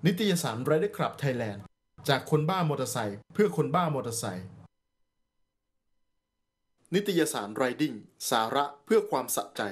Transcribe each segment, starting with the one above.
นิตยสาร Rider Club Thailand จากคนบ้ามอเตอร์ไซค์เพื่อคนบ้ามอเตอร์ไซค์นิตยสาร Riding สาระเพื่อความสะใจ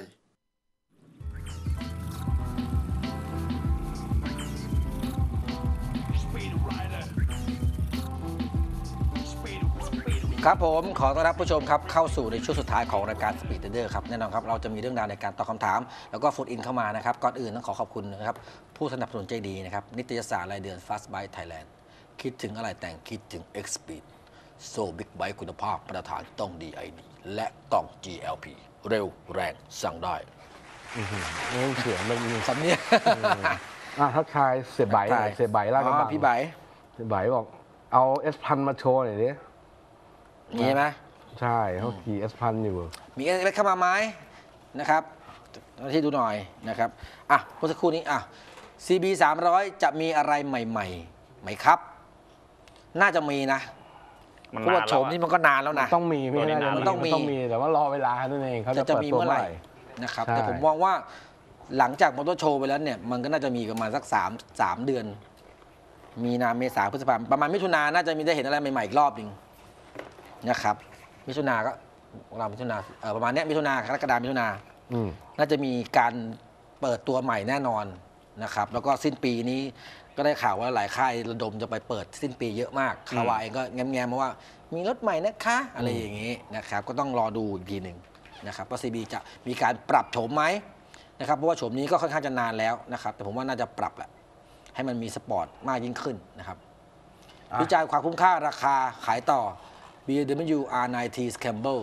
ครับผมขอต้อนรับผู้ชมครับเข้าสู่ในช่วงสุดท้ายของรายการ Speed Trader ครับแน่นอนครับเราจะมีเรื่องราวในการตอบคำถามแล้วก็โฟนอินเข้ามานะครับก่อนอื่นต้องขอบคุณนะครับผู้สนับสนุนใจดีนะครับนิตยสารรายเดือน Fast Bike Thailand คิดถึงอะไรแต่งคิดถึง X-Speed โซ่บิ๊กไบค์คุณภาพมาตรฐานต้อง DID และต้อง GLP เร็วแรงสั่งได้นี่เสียงมันสำเนียงทักทายเสียใบลาดกระบังพี่ใบเสียใบบอกเอา S1000 มาโชว์หน่อยดิมีไหมใช่เขาขี่ S1000 อยู่มีอะไรเข้ามาไหมนะครับที่ดูหน่อยนะครับเมื่อสักครู่นี้CB 300จะมีอะไรใหม่ๆไหมครับน่าจะมีนะเพราะว่าโฉมนี่มันก็นานแล้วนะต้องมีไม่ใช่มันต้องมีแต่ว่ารอเวลานั่นเองเขาจะมีเมื่อไหร่นะครับแต่ผมมองว่าหลังจากมอเตอร์โชว์ไปแล้วเนี่ยมันก็น่าจะมีประมาณสัก3 เดือนมีนาเมษาพฤษภาคมประมาณมิถุนายนน่าจะมีได้เห็นอะไรใหม่ๆอีกรอบนึงนะครับมิถุนาก็เรามิถุนาประมาณนี้มิถุนากรกฎาคมมิถุนาน่าจะมีการเปิดตัวใหม่แน่นอนนะครับแล้วก็สิ้นปีนี้ก็ได้ข่าวว่าหลายค่ายระดมจะไปเปิดสิ้นปีเยอะมากคาวาเองก็แง้มๆมาว่ามีรถใหม่นะคะอะไรอย่างนี้นะครับก็ต้องรอดูอีกทีหนึ่งนะครับว่า CB จะมีการปรับโฉมไหมนะครับเพราะว่าโฉมนี้ก็ค่อนข้างจะนานแล้วนะครับแต่ผมว่าน่าจะปรับแหละให้มันมีสปอร์ตมากยิ่งขึ้นนะครับวิจัยความคุ้มค่าราคาขายต่อ BMW R90 Scramble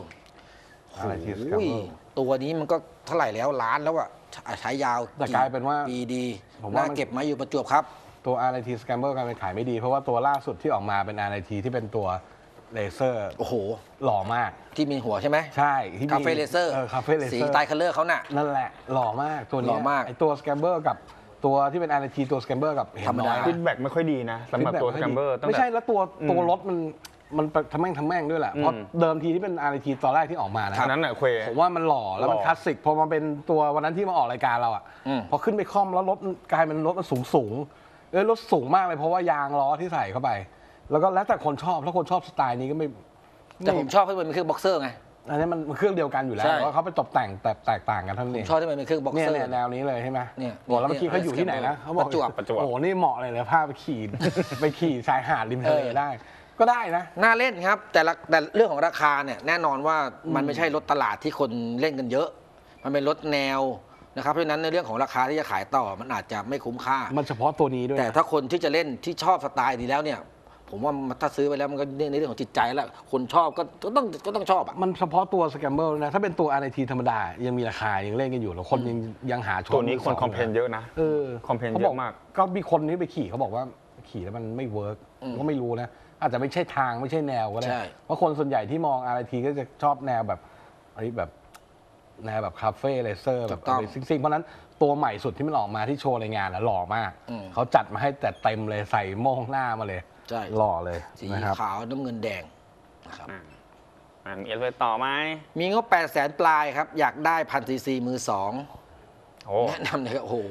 ตัวนี้มันก็เท่าไหร่แล้วล้านแล้วใช้ยาวแต่กลายเป็นว่าปีดีน่าเก็บมาอยู่ประจวบครับตัว R90 Scramble กลายเป็นขายไม่ดีเพราะว่าตัวล่าสุดที่ออกมาเป็น R90 ที่เป็นตัวเลเซอร์โอ้โหหล่อมากที่มีหัวใช่ไหมใช่ที่คาเฟ่เลเซอร์สีไตคัลเลอร์เขาน่ะนั่นแหละหล่อมากตัวนี้หล่อมากไอตัว Scramble กับตัวที่เป็น R90 ตัว Scramble กับธรรมดาฟีดแบ็กไม่ค่อยดีนะสำหรับตัว Scramble ไม่ใช่แล้วตัวรถมันทำแม่งด้วยแหละเพราะเดิมทีที่เป็น R90 ตอนแรกที่ออกมานะนั้นน่ะผมว่ามันหล่อแล้วมันคลาสสิกพอมาเป็นตัววันนั้นที่มาออกรายการเราพอขึ้นไปคล่อมแล้วรถกลายเป็นรถมันสูงรถสูงมากเลยเพราะว่ายางล้อที่ใส่เข้าไปแล้วก็แล้วแต่คนชอบถ้าคนชอบสไตล์นี้ก็ไม่แต่ผมชอบที่มันเป็นเครื่องบ็อกเซอร์ไงอันนี้มันเครื่องเดียวกันอยู่แล้วว่าเขาไปตกแต่งแตกต่างกันเท่านั้นเองชอบที่มันเป็นเครื่องบ็อกเซอร์เนี่ยแนวนี้เลยใช่ไหมเนี่ยบอกแล้วเมื่อกี้เขาอยู่ที่ไหนนะเขาบอกประจวบโอ้นี่เหมาะเลยนะพาไปขี่ชายหาดริมทะเลได้ก็ได้นะน่าเล่นครับแต่เรื่องของราคาเนี่ยแน่นอนว่ามันไม่ใช่รถตลาดที่คนเล่นกันเยอะมันเป็นรถแนวนะครับเพราะฉะนั้นในเรื่องของราคาที่จะขายต่อมันอาจจะไม่คุ้มค่ามันเฉพาะตัวนี้ด้วยแต่ถ้าคนที่จะเล่นที่ชอบสไตล์นี้แล้วเนี่ยผมว่าถ้าซื้อไปแล้วมันก็ในเรื่องของจิตใจแล้วคนชอบก็ต้องชอบมันเฉพาะตัวสแกมเบอร์นะถ้าเป็นตัว R90 ธรรมดายังมีราคายังเล่นกันอยู่แล้วคนยังหาชมตัวนี้คนคอมเพลนเยอะนะคอมเพลนเยอะมากก็มีคนนี้ไปขี่เขาบอกว่าขี่แล้วมันไม่เวิร์กก็ไม่รู้นะอาจจะไม่ใช่ทางไม่ใช่แนวก็ได้เพราะคนส่วนใหญ่ที่มอง R90 ก็จะชอบแนวแบบแนวแบบคาเฟ่เลเซอร์แบบซิ่งเพราะนั้นตัวใหม่สุดที่มันออกมาที่โชว์ในงานหล่อมากเขาจัดมาให้แต่เต็มเลยใส่โม่งหน้ามาเลยหล่อเลยสีขาวน้ำเงินแดงนะครับมีอะไรต่อไหมมีงบ800,000 ปลายครับอยากได้1,000 cc มือ2แนะนำเลยโอ้โห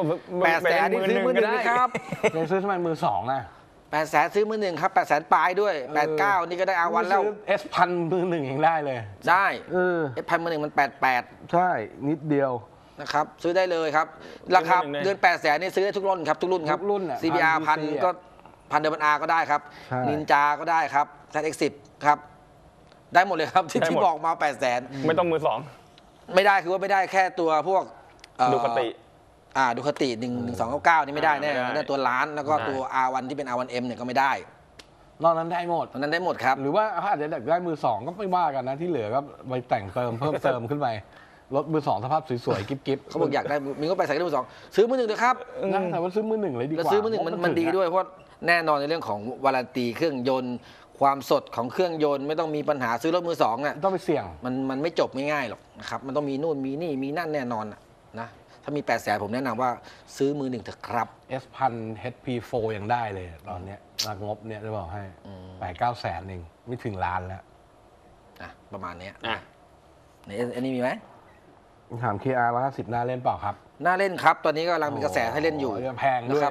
800,000นี่ซื้อมือ1นะครับซื้อทำไมมือ2นะ 800,000ซื้อมือ1ครับ800,000 ปลายด้วย89นี่ก็ได้อาวันแล้ว S1000 มือ1ยังได้เลยได้S1000 มือ1มัน88 ใช่นิดเดียวนะครับซื้อได้เลยครับราคาเดือน800,000นี่ซื้อได้ทุกรุ่นครับทุกรุ่นครับ CBR 1,000ก็1,000 ก็ได้ครับนินจาก็ได้ครับ ZX10 ครับได้หมดเลยครับที่บอกมา800,000 ไม่ต้องมือ 2ไม่ได้คือว่าไม่ได้แค่ตัวพวกดูคติดูคติ1299นี่ไม่ได้แน่ตัวล้านแล้วก็ตัว R1 ที่เป็น R1M เนี่ยก็ไม่ได้นอกนั้นได้หมดครับหรือว่าอาจจะได้มือ2ก็ไม่ว่ากันนะที่เหลือก็ไปแต่งเติมเพิ่มเติมขึ้นไปรถมือ2สภาพสวยๆกิ๊บเขาบอกอยากได้มีก็ไปใส่มือ2ซื้อมือ1เลยครับนะแต่ว่าซื้อมือ1เลยดีกว่าซื้อมือ1มันดีด้วยเพราะแน่นอนในเรื่องของวารันตีเครื่องยนต์ความสดของเครื่องยนต์ไม่ต้องมีปัญหาซื้อรถมือ2อ่ะต้องไปเสี่ยงมันไม่จบง่ายๆหรอกนะครับมันต้องมีนู่นมีนี่มีนั่นแน่นอนนะถ้ามี800,000ผมแนะนำว่าซื้อมือ1เถอะครับ S1000 HP4 ยังได้เลยตอนนี้งบเนี่ยจะบอกให้8-9 แสนเองไม่ถึงล้านแล้วประมาณนี้อันนี้มีไหมถาม KR 150น่าเล่นเปล่าครับน่าเล่นครับตอนนี้กำลังมีกระแสให้เล่นอยู่แพงด้วย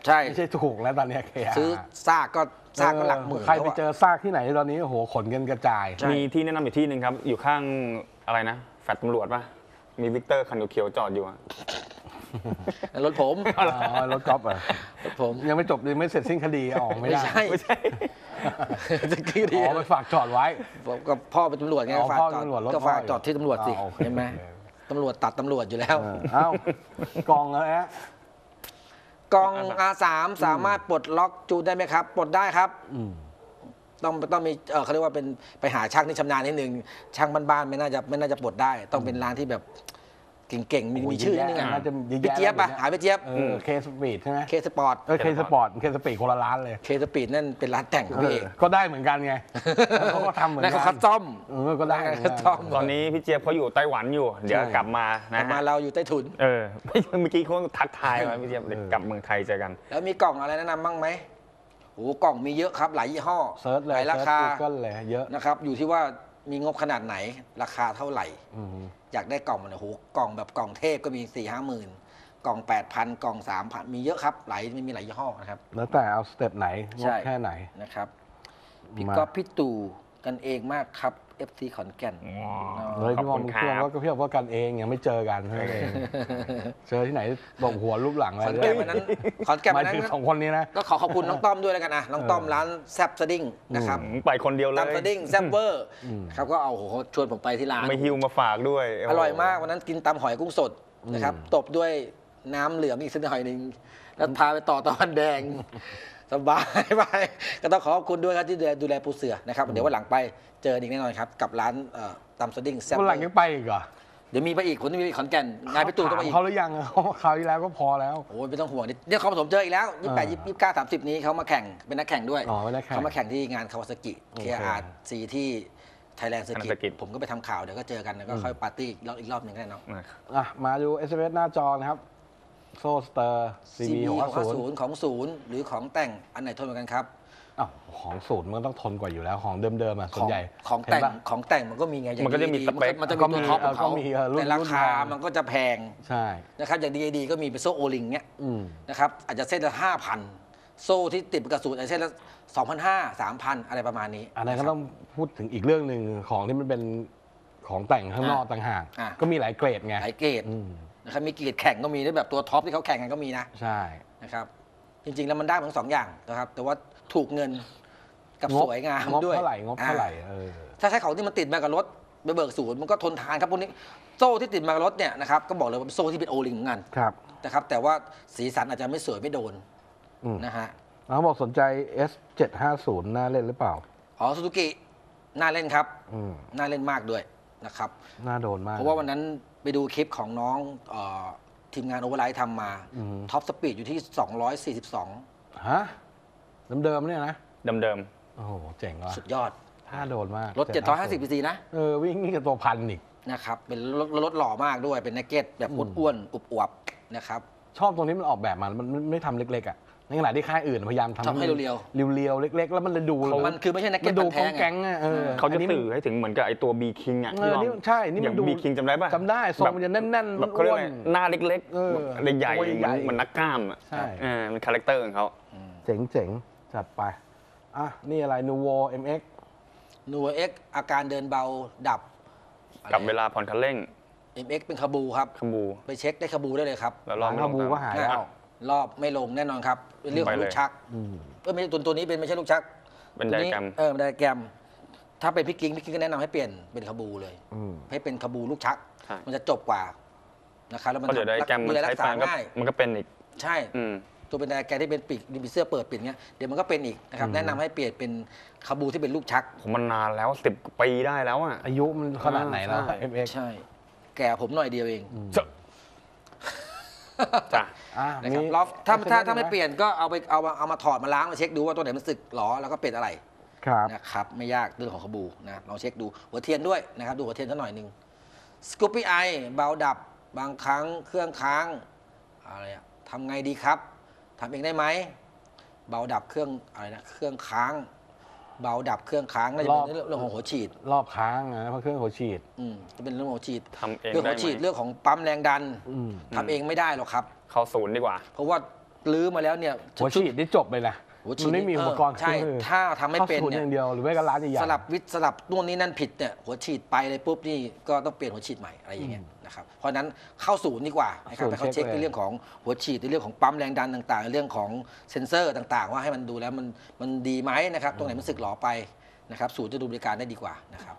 ใช่ไม่ใช่ถูกแล้วตอนเนี้ย KR ซื้อซากก็หลักหมื่นใครไปแล้วเจอซากที่ไหนตอนนี้โอ้โหขนกันกระจายใช่มีที่แนะนำอยู่ที่หนึ่งครับ อยู่ข้างอะไรนะ แฟลตตำรวจป่ะ มีวิกเตอร์คันเขียวๆจอดอยู่อะรถผมอ๋อรถกอล์ฟเหรอรถผมยังไม่จบยังไม่เสร็จสิ้นคดีออกไม่ได้ไม่ใช่จะกี้ดีอ๋อไปฝากจอดไว้ผมกับพ่อเป็นตำรวจไงอ๋อฝากพ่อจอดตำรวจรถก็ฝากพ่อจอดที่ตำรวจสิอ๋อโอเคเห็นไหมโอเคตำรวจตัดตำรวจอยู่แล้วเอ้ากองแล้วฮะกอง R3 สามารถปลดล็อกจูนได้ไหมครับ ปลดได้ครับอืมต้องมีเขาเรียกว่าเป็นไปหาช่างที่ชำนาญนิดนึงช่างบ้านๆไม่น่าจะปลดได้ ต้องเป็นร้านที่แบบเก่งๆมีชื่อนิดนึงอ่ะน่าจะเยอะพี่แยะเจี๊ยบอ่ะแล้วหาพี่เจี๊ยบเคสปีดใช่ไหมเคสปอร์ตเคสปอร์ตเคสปีดคนละร้านเลยเคสปีดนั่นเป็นร้านแต่งของพี่เอกก็ได้เหมือนกันไงเขาก็ทำเหมือนนั่นกัเขาคัสตอมก็ได้เหมือนคักัสนตอมตอนนี้พี่เจี๊ยบเขาอยู่ไต้หวันอยู่ เดี๋ยวกลับมาแต่นะมาฮะเราอยู่ใต้ถุนเออ ไม่เมื่อกี้เขาทักทายมาพี่เจี๊ยบเดี๋ยวกลับเมืองไทยเจอกันแล้วมีกล่องอะไรแนะนำบ้างไหมโอ้กล่องมีเยอะครับหลายยี่ห้อเซิร์ชเลหยลายราคาก็เลยเยอะนะครับอยู่ที่ว่ามีงบขนาดไหนราคาเท่าไหร่อืมอยากได้กล่องมันโอ้โหกล่องแบบกล่องเทพก็มี 4-5 หมื่นกล่อง 8,000 กล่อง 3,000 มีเยอะครับมีหลายยี่ห้อนะครับแล้วแต่เอาสเต็ปไหนงใช่บแค่ไหนนะครับพี่มาก๊อฟพี่ตู่กันเองมากครับ FC ขอนแก่นเฮ้ยขอบพี่บอคุลณพี่บอลครับก็พี่บอกว่ากันเองยังไม่เจอกันเท่านั้นเองเจอที่ไหนบอกหัวรูปหลังอะไรขอนแก่นวันนั้นขอนแก่นหมาวัยนนั้ถึงนสองคนนี้นะก็ขอบคุณน้องต้อมด้วยแล้วกันนะน้องต้อมร้านแซบสดิ้งนะครับไปคนเดียวเลตามยสดิ้งแซบเวอร์ครับก็เอาโอ้โหชวนผมไปที่ร้านไม่ฮิวมาฝากด้วยโโหอร่อยมากวันนั้นกินตำหอยกุ้งสดนะครับตบด้วยน้ำเหลืองอีกสักหน่อยหนึ่งแล้วพาไปต่อตะวันแดง สบายไปก็ต้องขอบคุณด้วยครับที่ดูแลปูเสือนะครับเดี๋ยววันหลังไปเจออีกแน่นอนครับกับร้านตำสดิ้งแซ่บวันหลังยังไปอีกเหรอเดี๋ยวมีไปอีกคนที่มีขอนแก่นงานพี่ตู่ต้องไปอีกเขาหรือยังคราวที่แล้วก็พอแล้วโอ้ยไม่ต้องห่วงเนี่ยเขาผสมเจออีกแล้ว28 29 30นี้เขามาแข่งเป็นนักแข่งด้วยอ๋อเป็นนักแข่งเขามาแข่งที่งานคาวาซากิโอเค KRC ที่ไทยแลนด์เซอร์กิ Circuit ผมก็ไปทำข่าวเดี๋ยวก็เจอกันแล้วก็ค่อยปาร์ตี้อีกรอบหนึ่งแน่นอนอ่ะมาดู SMS หน้าจอนะครับโซสเตอร์ CB 650 ของศูนย์หรือของแต่งอันไหนทนกว่ากันครับอ้าวของศูนย์มันต้องทนกว่าอยู่แล้วของเดิมๆอ่ะส่วนใหญ่ของแต่งเห็นปะของแต่งมันก็มีไงอย่างมันก็จะมีดีๆสเปคมันจะมีตัวท็อปของเขาก็มีรุ่นแต่ราคารุ่นแพงมันก็จะแพงใช่นะครับอย่างดีๆก็มีเป็นโซ่โอลิงเนี้ยอืมนะครับอาจจะเส้นละ 5,000 โซ่ที่ติดกับศูนย์อาจจะเส้นละ 2,500 3,000 อะไรประมาณนี้อันนั้นก็ต้องพูดถึงอีกเรื่องหนึ่งของที่มันเป็นของแต่งข้างนอกต่างหากอ่ะก็มีหลายเกรดไงหลายเกรดอืมนะครับมีเกรดแข่งก็มีได้แบบตัวท็อปที่เขาแข่งกันก็มีนะใช่นะครับจริงๆแล้วมันได้ทั้งสองอย่างนะครับแต่ว่าถูกเงินกับสวยงามงบด้วยเท่าไหร่งบเท่าไหร่ถ้าใช้ของที่มันติดมากับรถไปเบิกศูนย์มันก็ทนทานครับพวกนี้โซ่ที่ติดมากับรถเนี่ยนะครับก็บอกเลยว่าเป็นโซ่ที่เป็นโอลิงเหมือนกันครับนะครับแต่ว่าสีสันอาจจะไม่สวยไม่โดนอืมนะฮะแล้วเขาบอกสนใจ S750 น่าเล่นหรือเปล่าอ๋อซูซูกิน่าเล่นครับอืมน่าเล่นมากด้วยนะครับน่าโดนมากเพราะว่าวันนั้นไปดูคลิปของน้องทีมงานโอเวอร์ไลท์ทำมาอืมท็อปสปีดอยู่ที่ 242 ฮะเดิมๆเนี่ยนะเดิมโอ้โหเจ๋งว่ะสุดยอดน่าโดนมากรถ 750 cc นะวิ่งนี่กับตัวพันอีกนะครับเป็นรถหล่อมากด้วยเป็นนักเก็ตแบบอ้วนๆอวบๆนะครับชอบตรงนี้มันออกแบบมามันไม่ทำเล็กๆอ่ะในขณะที่ค่ายอื่นพยายามทำทำให้เรียวเรียวๆเล็ก ๆ แล้วมันเลยดูมันคือไม่ใช่นักมัเก็ตนดูพันแท้แก๊งๆอ่ะๆเขาจะนนี้สื่อให้ถึงเหมือนกับไอตัว B King อ่ะเออนี่ใช่นี่อมัย่าน งดู B King จำได้ป่ะจำได้ทรงมันจะแน่นๆแบบเขาเรียกอะไรหน้าเล็กเออๆใหญ่ตัวใหญ่ๆมันนักกล้ามอ่ะใช่มันคาแรคเตอร์ของเขาเจ๋งๆจัดไปอ่ะนี่อะไร Nuvo MX นูเอ็กอาการเดินเบาดับกับเวลาผ่อนคันเร่ง MX เป็นคาบูครับขบูไปเช็คได้คาบูได้เลยครับแล้วรอบหลังขบูก็หายแล้วรอบไม่ลงแน่นอนครับเป็นเรื่องของลูกชักอืมไม่ใช่ตัวนี้เป็นไม่ใช่ลูกชักเป็นไดอะแกรมเป็นไดอะแกรมถ้าเป็นพี่กิ๊งก็แนะนำให้เปลี่ยนเป็นคาบูเลยอืมให้เป็นคาบูลูกชักใช่มันจะจบกว่านะครับแล้วมันเพราะเดี๋ยวไดอะแกรมมันดูแลใช้รักษาไปก็ง่ายมันก็เป็นอีกใช่อืมตัวเป็นไดอะแกรมที่เป็นปีกมีเสื้อเปิดปิดเงี้ยเดี๋ยวมันก็เป็นอีกนะครับแนะนำให้เปลี่ยนเป็นคาบูที่เป็นลูกชักผมมันนานแล้ว10 ปีได้แล้วอ่ะอายุมันขนาดไหนแล้วใช่ MX ใช่ แก่ผมหน่อยเดียวเองจ้ะอ่ะนะครับมีล็อกถ้า SMS ไม่เปลี่ยนก็เอามาถอดมาล้างมาเช็คดูว่าตัวไหนมันสึกหรอแล้วก็เปลี่ยนอะไรครับนะครับไม่ยากเรื่องของคาบูนะลองเช็คดูหัวเทียนด้วยนะครับดูหัวเทียนสักหน่อยหนึ่งสกูปปี้ไอเบาดับบางครั้งเครื่องค้างอะไรอะทำไงดีครับทำเองได้ไหมเบาดับเครื่องอะไรนะเครื่องค้าง เบาดับเครื่องค้างน่าจะเป็นเรื่องของหัวฉีดรอบค้างนะเพราะเครื่องหัวฉีดจะเป็นเรื่องของหัวฉีดทำเองเรื่องได้หัวไหฉีดมเรื่องของปั๊มแรงดันอืมทำเองไม่ได้หรอกครับเข้าศูนย์ดีกว่าเพราะว่าลื้อมาแล้วเนี่ยหัวฉีดนี่จบเลยนะหัวฉีมัดนไม่มีอุปกรณ์ใช่เครื่องมือถ้าทำไม่เป็นเข้าศูนย์เนี่อย ย่างเดียวหรือไม่ก็ร้านใหญ่ๆสลับวิทย์สลับนู่นนี่นั่นผิดเนี่ยหัวฉีดไปเลยปุ๊บนี่ก็ต้องเปลี่ยนหัวฉีดใหม่อะไรอย่างเงี้ยนะครับเพราะฉะนั้นเข้าศูนย์ดีกว่านะครับให้เขาเช็คในเรื่องของหัวฉีดในเรื่องของปั๊มแรงดันต่างๆในเรื่องของเซ็นเซอร์ต่างๆว่าให้มันดูแล้วมันดีไหมนะครับตรงไหนมันสึกหรอไปนะครับศูนย์จะดูบริการได้ดีกว่านะครับ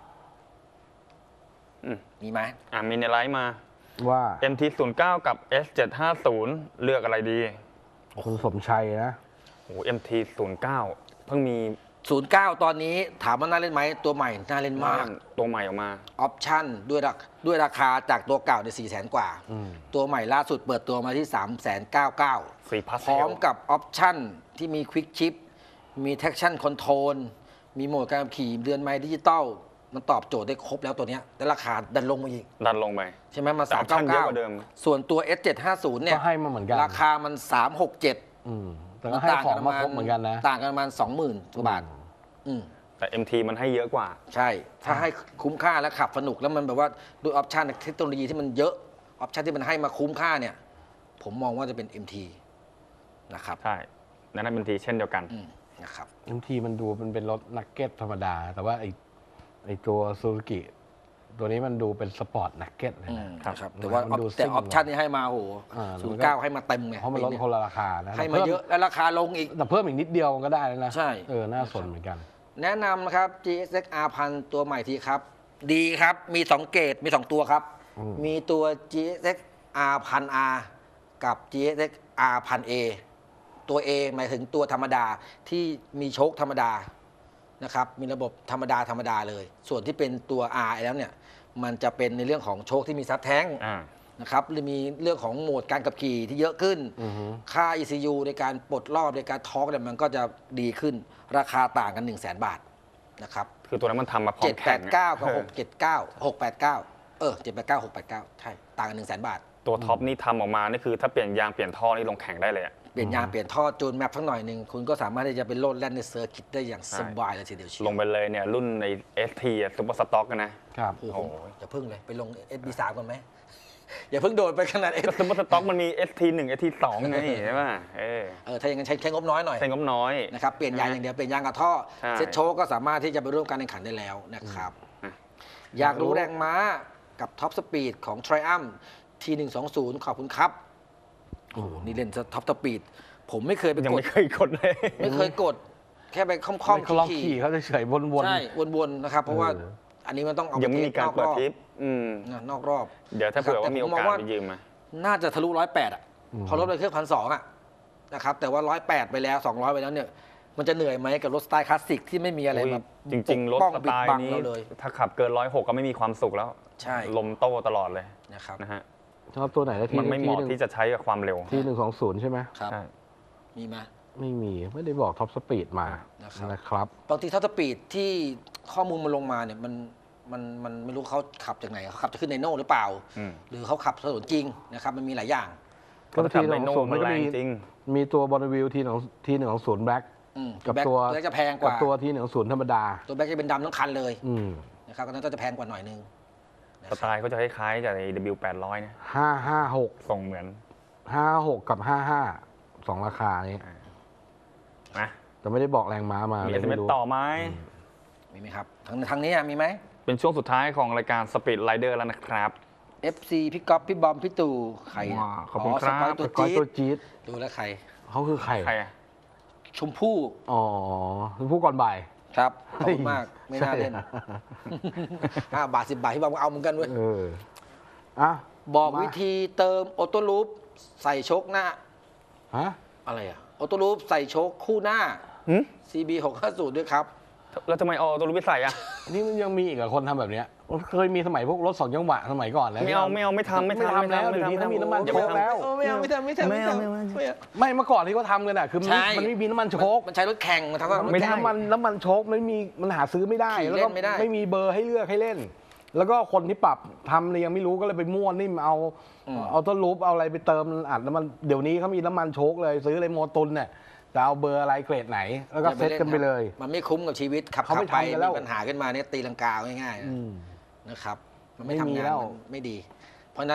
มีไหมมีในไลฟ์มาว่า MT09 กับ S750 เลือกอะไรดีคุณสมชัยนะโอ้ MT09 เพิ่งมี 09 ตอนนี้ถามว่าน่าเล่นไหมตัวใหม่น่าเล่นมากตัวใหม่ออกมาออปชั่นด้วยราคาจากตัวเก่าใน400,000 กว่า ตัวใหม่ล่าสุดเปิดตัวมาที่ 399,000 สีพาสเทลพร้อมกับออปชั่นที่มีควิกชิปมี traction control มีโหมดการขับขี่เรือนไม้ดิจิตอลมันตอบโจทย์ได้ครบแล้วตัวเนี้ยแต่ราคาดันลงมาอีกดันลงไปใช่ไหมมาแต่ออปชั่นเยอะกว่าเดิม 399ส่วนตัว S750 เนี่ยก็ให้มาเหมือนกันราคามัน 367 แต่ก็ให้ของมาครบเหมือนกันนะต่างกันประมาณ 20,000 กว่าบาทแต่ MT มันให้เยอะกว่าใช่ ถ้าให้คุ้มค่าและขับสนุกแล้วมันแบบว่าด้วยออปชันเทคโนโลยีที่มันเยอะออปชันที่มันให้มาคุ้มค่าเนี่ย ผมมองว่าจะเป็น MT นะครับใช่นั่นเป็น MT เช่นเดียวกันนะครับ MT มันดูมันเป็นรถนักเก็ตธรรมดา แต่ว่าไอตัวซูซูกิตัวนี้มันดูเป็นสปอร์ตนักเก็ตเลยนะนะครับแต่ว่ามันดูแต่ซิ่งออปชันที่ให้มาโห 09 ให้มาเต็มไงเพราะมันลดคนละราคานะให้มาเยอะแล้วราคาลงอีกแต่เพิ่มอีกนิดเดียวมันก็ได้แล้วนะใช่น่าสนเหมือนกันแนะนำนะครับ GSX R1000 ตัวใหม่ทีครับ ดีครับ มี 2 เกรดมี 2 ตัวครับ มีตัว GSX R1000R กับ GSX R1000A ตัว A หมายถึงตัวธรรมดาที่มีโชคธรรมดานะครับมีระบบธรรมดาเลย ส่วนที่เป็นตัว R แล้วเนี่ยมันจะเป็นในเรื่องของโชคที่มีซับแท้งนะครับหรือมีเรื่องของโหมดการขับขี่ที่เยอะขึ้นค่า ECU ในการปลดรอบในการทอร์กเนี่ยมันก็จะดีขึ้นราคาต่างกัน 100,000 บาทนะครับคือตัวนั้นมันทำมาพร้อมแข่ง 789 กับ 689 789 689 ใช่ ต่างกัน 100,000 บาทตัวท็อปนี่ทำออกมานี่คือถ้าเปลี่ยนยางเปลี่ยนท่อนี่ลงแข่งได้เลยอะเปลี่ยนยางเปลี่ยนท่อจูนแมปทั้งหน่อยหนึ่งคุณก็สามารถที่จะไปโลดแล่นในเซอร์กิตได้อย่างสบายเลยทีเดียวเชียวลงไปเลยเนี่ยรุ่นใน ST ซุปเปอร์สต็อกนะครับโอ้โหอย่าพึ่งเลยไปลง SB3 ก่อนไหม อย่าเพิ่งโดดไปขนาดซุปเปอร์สต็อกมันมี ST1 ST2 ไงใช่ป่ะถ้าอย่างนั้นใช้งบน้อยหน่อยใช้งบน้อยนะครับเปลี่ยนยางอย่างเดียวเปลี่ยนยางกับท่อใช่เซ็ตโชว์ก็สามารถที่จะไปร่วมการแข่งขันได้แล้วนะครับ อยากรู้แรงม้ากับท็อปสปีดของ Triumph T120 ขอบคุณครับโอ้โหนี่เล่นท็อปสปีดผมไม่เคยไปยังกดไม่เคยกดเลยไม่เคยกด แค่ไปค่อมเขาลองๆขี่เขาเฉยๆวนๆใช่วนๆนะครับเพราะว่าอันนี้มันต้องเอายังไม่มีการเปิดทริปนอกรอบเดี๋ยวถ้าเผื่อว่ามีโอกาสไปยืมมาน่าจะทะลุ108อ่ะพอรถไปเครื่อง1,200อ่ะนะครับแต่ว่า108ไปแล้ว200ไปแล้วเนี่ยมันจะเหนื่อยไหมกับรถสไตล์คลาสสิกที่ไม่มีอะไรมาจริงๆรถป้องสปิไตดล์บังนี้เราเลยถ้าขับเกิน106ก็ไม่มีความสุขแล้วใช่ลมโต้ตลอดเลยนะครับนะฮะชอบตัวไหนแล้วมันไม่เหมาะที่จะใช้กับความเร็ว T120 ใช่ไหมครับใช่มีไหมไม่มีไม่ได้บอกท็อปสปีดมานะครับบางทีท็อปสปีดที่ข้อมูลมันลงมาเนี่ยมันไม่รู้เขาขับจากไหนเขาขับจะขึ้นไดโน่หรือเปล่า หรือเขาขับถนนจริงนะครับมันมีหลายอย่างก็ T120 มันก็แรงจริงมีตัวบอลวิวT120 แบล็กกับตัวแบล็คจะแพงกกับว่าตัวT120 ธรรมดาตัวแบล็คจะเป็นดำทั้งคันเลยนะครับก็นั้นก็จะแพงกว่าหน่อยนึงสไตล์เขาจะคล้ายๆกับใน W800 เนี่ย 556 ทรงเหมือน 56กับ55 2ราคานี้นะแต่ไม่ได้บอกแรงม้ามามีเลย SMS ไม่รู้ต่อไหมมีไหมครับทางนี้มีไหมเป็นช่วงสุดท้ายของรายการ Speed Rider แล้วนะครับ FC พี่ก๊อฟพี่บอมพี่ตู่ใครขอบคุณครับสกอยตัวก้อยจี๊ตัวดจี๊ดดูแล้วใครเขาคือใครใครอะชมพู่อ๋อคือผู้ก่อนบ่ายครับขอบคุณมากไม่น่าเล่น 5 บาท 10 บาทพี่บอมก็เอาเหมือนกันเว้ยอ่ะบอกมาวิธีเติมออโต้ลูปใส่โชคหน้าฮะอะไรอะออโต้ลูปใส่โชคคู่หน้า CB 650ด้วยครับแล้วทำไมเอาตัวรูปไปใส่อะนี่มันยังมีอีกคนทำแบบเนี้ยเคยมีสมัยพวกรถ2จังหวะสมัยก่อนแล้วไม่ทำไม่ทำแล้วเดี๋ยวนี้เขามีน้ำมันโชกแล้วไม่เอาไม่ทำไม่เมื่อก่อนที่เขาทำกันอ่ะคือมันไม่มีน้ำมันโชกมันใช้รถแข่งมันทำว่าไม่ได้น้ำมันโชกไม่มีมันหาซื้อไม่ได้ขี่แล้วเล่ก็นไม่ได้ไม่มีเบอร์ให้เลือกให้เล่น แล้วก็คนที่ปรับทำเนี่ยยังไม่รู้ก็เลยไปม้วนนี่เอาต้นรูปเอาอะไรไปเติมอัดน้ำมันเดี๋ยวนี้เขามีน้ำมันโชกเลยซื้อเลยโมตุนเนี่ยจะเอาเบอร์อะไรเกรดไหน แล้วก็เซ็ตกันไปเลยมันไม่คุ้มกับชีวิตขับเขาไม่ไปทำกันแล้วมีปัญหาขึ้นมาเนี่ยตีลังกาง่ายๆนะครับมันไม่ทำไม่มีงานแล้วมันไม่ดี เพราะฉะนั้น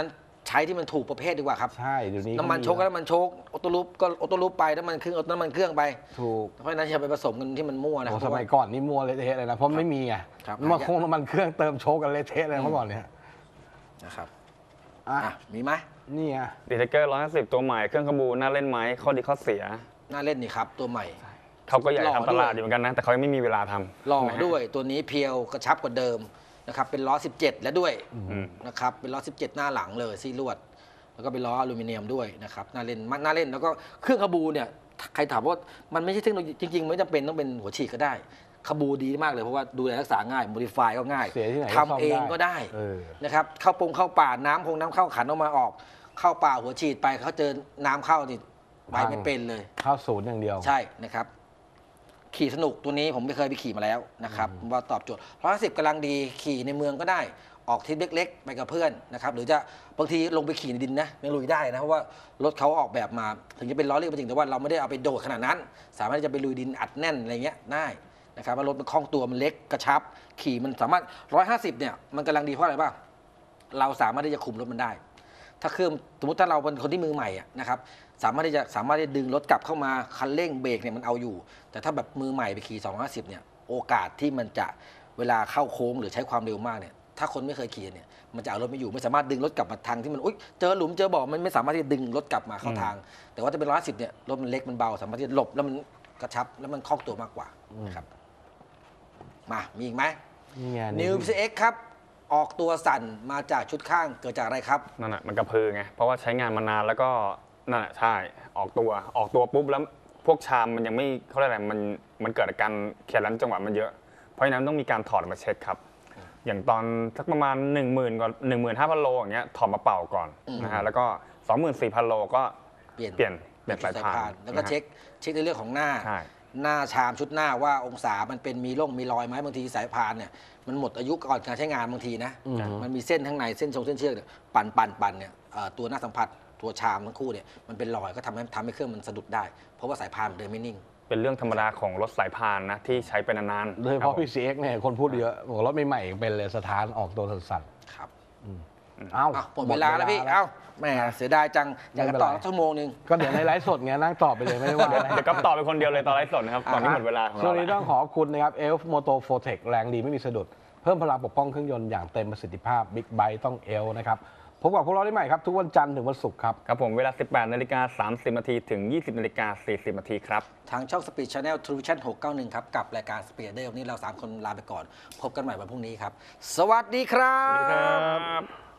ใช้ที่มันถูกประเภทดีกว่าครับใช่เดี๋ยวนี้น้ำมันโชคก็น้ำมันโชคออโต้ลูปก็ออโต้ลูปไปน้ำมันเครื่องน้ำมันเครื่องไปถูกเพราะฉะนั้นอย่าไปผสมกันที่มันมั่วนะคโอ้รับสมัยก่อนนี่มัวเละเทะเลยนะเพราะไม่มีไงครับมาคงน้ำมันเครื่องเติมโชคกันเละเทะเลยเมื่อก่อนเนี่ยนะครับอ่ะมีไหมนี่ไงดีเทคเกอร์150ตัวใหม่เครื่องขบูน่าเล่นไหมข้อดีข้อเสียน่าเล่นนี่ครับตัวใหม่เขาก็อยากหล่อทำตลาดด้วยอยู่เหมือนกันนะ แต่เขายังไม่มีเวลาทำหล่อนะฮะด้วยตัวนี้เพียวกระชับกว่าเดิมนะครับเป็นล้อ 17 แล้วด้วยอืมนะครับเป็นล้อ 17 หน้าหลังเลยซี่ลวด แล้วก็เป็นล้ออลูมิเนียมด้วยนะครับน่าเล่นน่าเล่นแล้วก็เครื่องขบูเนี่ยใครถามว่ามันไม่ใช่เทคโนโลยีจริงๆไม่จำเป็นต้องเป็นหัวฉีดก็ได้ขบูดีมากเลยเพราะว่าดูแลรักษาง่ายโมดิฟายก็ง่ายเสียที่ไหนก็ทำเองก็ได้เออนะครับเข้าเข้าป่าน้ำเข้าขันออกมาออกเข้าป่าหัวฉีดไปเขาเจอน้ำเข้านี่ไปไม่เป็นเลยเข้าศูนย์อย่างเดียวใช่นะครับขี่สนุกตัวนี้ผมไม่เคยไปขี่มาแล้วนะครับว่าตอบโจทย์110กำลังดีขี่ในเมืองก็ได้ออกทริปเล็กๆไปกับเพื่อนนะครับหรือจะบางทีลงไปขี่ในดินนะยังลุยได้นะเพราะว่ารถเขาออกแบบมาถึงจะเป็นล้อเล็กก็จริงแต่ว่าเราไม่ได้เอาไปโดดขนาดนั้น สามารถที่จะไปลุยดินอัดแน่นอะไรเงี้ยได้นะครับว่ารถมันคล่องตัวมันเล็กกระชับ ขี่มันสามารถ150เนี่ยมันกำลังดีเพราะอะไรบ้างเราสามารถที่จะคุมรถมันได้ ถ้าเครื่องสมมติถ้าเราเป็นคนที่มือใหม่อะนะครับสามารถที่จะดึงรถกลับเข้ามาคันเร่งเบรกเนี่ยมันเอาอยู่ แต่ถ้าแบบมือใหม่ไปขี่250เนี่ยโอกาสที่มันจะเวลาเข้าโค้งหรือใช้ความเร็วมากเนี่ยถ้าคนไม่เคยขี่เนี่ยมันจะเอารถไม่อยู่ไม่สามารถดึงรถกลับมาทางที่มันอุ๊ยเจอหลุมเจอบ่อมันไม่สามารถที่จะดึงรถกลับมาเข้าทาง แต่ว่าถ้าเป็น110เนี่ยรถมันเล็กมันเบาสามารถที่จะหลบแล้วมันกระชับแล้วมันคล่องตัวมากกว่านะครับมามีอีกไหมนี่ไง New PCX ครับออกตัวสั่นมาจากชุดข้างเกิดจากอะไรครับนั่นแหะมันกระพือไงเพราะว่าใช้งานมานานแล้วก็นั่นแหละใช่ออกตัวปุ๊บแล้วพวกชามมันยังไม่เขาเรียกอะไรมันเกิดอาการแขนลันจังหวะมันเยอะเพราะฉะนั้นต้องมีการถอดมาเช็คครับอย่างตอนสักประมาณ 10,000 ก่อน 15,000 โลอย่างเงี้ยถอดมาเป่าก่อนนะฮะแล้วก็ 24,000 โลก็เปลี่ยนสายพานแล้วก็เช็คในเรื่องของหน้าใช่หน้าชามชุดหน้าว่าองศามันเป็นมีร่องมีรอยไหมบางทีสายพานเนี่ยมันหมดอายุก่อนการใช้งานบางทีนะมันมีเส้นข้างในเส้นเชือกเนี่ยปั่นเนี่ยตัวหน้าสัมผัสตัวชามทั้งคู่เนี่ยมันเป็นรอยก็ทำให้เครื่องมันสะดุดได้เพราะว่าสายพานมันเดินไม่นิ่งเป็นเรื่องธรรมดาของรถสายพานนะที่ใช้ไปนานๆโดยเฉพาะ PCX เนี่ยคนพูดเยอะบอกรถใหม่ๆเป็นเลยสถานออกตัวสั่นครับๆเอ้าหมดเวลาแล้วพี่เอ้าแหมเสียดายจังอยากจะต่อชั่วโมงนึงก็เดี๋ยวในไลฟ์สดไงนั่งตอบไปเลยไม่ได้ว่าอะไรเดี๋ยวก็ตอบไปคนเดียวเลยตอนไลฟ์สดนะครับตอนนี้หมดเวลาของช่วเรางนี้ต้องขอบคุณนะครับ Elf Moto Fortec แรงดีไม่มีสะดุด เพิ่มพลังปกป้องเครื่องยนต์อย่างเต็มประสิทธิภาพ Big Bite ต้อง Elf นะครับพบกับพวกเราได้ใหม่ครับ ทุกวันจันทร์ถึงวันศุกร์ครับครับผมเวลา 18:30 น. ถึง 20:40 น. ครับทางช่อง Speed Channel Television 691 ครับ กับรายการ Speed Day วันนี้เรา 3 คนลาไปก่อน พบกันใหม่วันพรุ่งนี้ครับ สวัสดีครับครับ